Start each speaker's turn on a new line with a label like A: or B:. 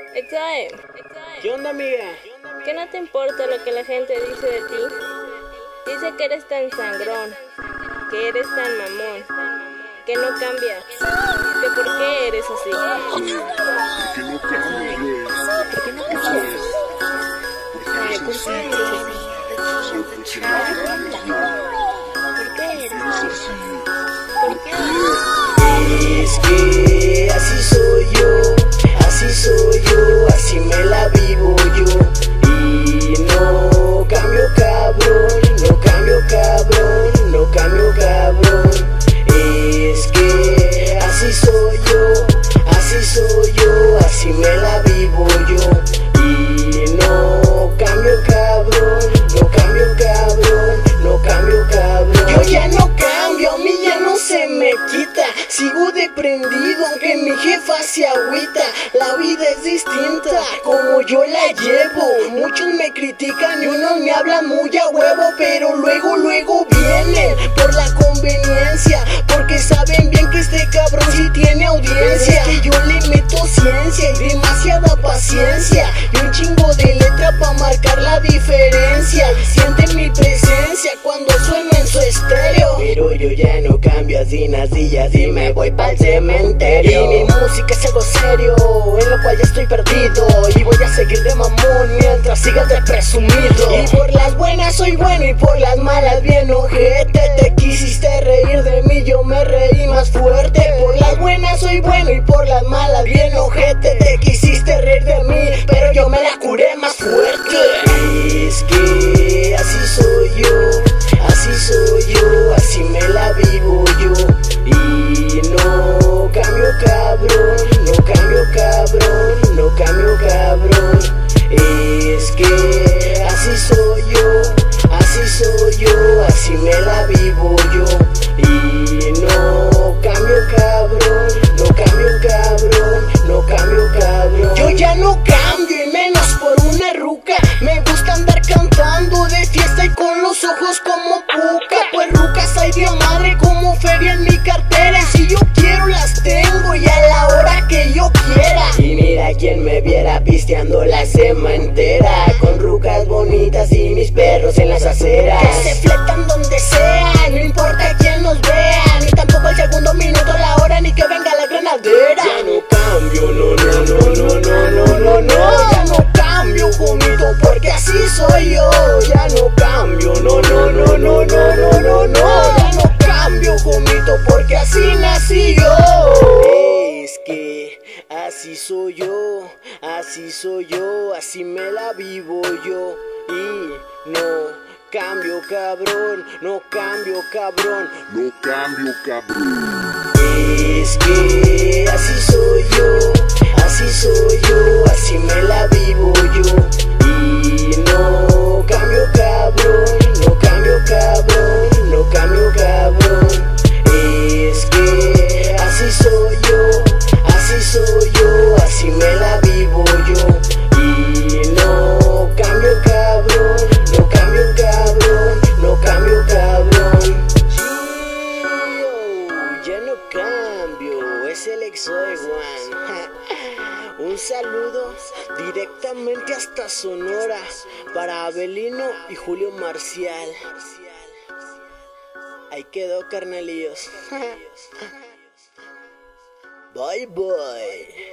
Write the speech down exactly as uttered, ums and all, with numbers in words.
A: Exae,
B: ¿Qué onda, amiga?
A: ¿qué no te importa lo que la gente dice de ti? Dice que eres tan sangrón, que eres tan mamón, que no cambias, que por qué eres así.
C: Que no cambies, güey.
A: ¿Por qué no cambias? Ay, ¿por qué eres así?
C: Porque nadie cambies, güey.
A: ¿Por qué eres
C: Eres
A: así?
C: así.
A: ¿Por qué?
B: Es que así soy yo, así soy yo, así me la vivo yo. Y no cambio cabrón, no cambio cabrón, no cambio cabrón. Es que así soy yo, así soy yo, así me la vivo yo. Y no cambio cabrón, no cambio cabrón, no cambio cabrón. Yo ya no cambio, a mí ya no se me quita. Sigo de prendido aunque mi jefa se agüita. La vida es distinta como yo la llevo. Muchos me critican y unos me hablan muy a huevo, pero luego, luego vienen por la conveniencia, porque saben bien que este cabrón sí tiene audiencia. Es que yo le meto ciencia y demasiada paciencia y un chingo de letra pa' marcar la diferencia. Y sienten mi presencia cuando sueno en su estéreo. Pero yo ya no cambio, así nací, así me voy pa'l cementerio. Y mi música es algo serio, en lo cual ya estoy perdido. Y voy a seguir de mamón mientras sigas de presumido. Y por las buenas soy bueno y por las malas bien ojete. Te quisiste reír de mí, yo me reí más fuerte. Por las buenas soy bueno y por las malas bien ojete. Te quisiste reír de mí, pero yo me la curé más fuerte. Es que así soy yo, así soy yo, así me la vivo yo. Y no cambio cabrón, no cambio cabrón, no cambio cabrón. Es que así soy yo, así soy yo, así me la vivo yo. Y no cambio cabrón, no cambio cabrón, no cambio cabrón. Yo ya no cambio y menos por una ruca. Me gusta andar cantando de fiesta y con los ojos como puca. Pues rucas hay de madre como feria en mi cartera. Y si yo quiero las tengo y a la hora que yo quiera. Y mira quien me viera pisteando la semana entera, con rucas bonitas y mis perros en las aceras. Que se fletan donde sea, no importa quién nos vea. Ni tampoco el segundo minuto, la hora, ni que venga la granadera. Ya no cambio, no, no, no, no, no, no, no, no. Ya no cambio, homito, porque así soy yo. Ya no cambio, no, no, no, no, no, no, no, no. Ya no cambio, homito, porque así nací yo. Es que así soy yo, así soy yo, así me la vivo yo. Y no cambio cabrón, no cambio cabrón,
C: No cambio, cabrón.
B: es que así soy yo, así soy yo, así me la vivo yo. Y no cambio cabrón, no cambio cabrón, no cambio cabrón. Es que así soy yo, así soy yo, así me la vivo yo. Y no cambio cabrón, no cambio cabrón, no cambio cabrón. Yo ya no cambio, es el Exoe One. Un saludo directamente hasta Sonora para Abelino y Julio Marcial. Ahí quedó, carnalillos. Bye bye.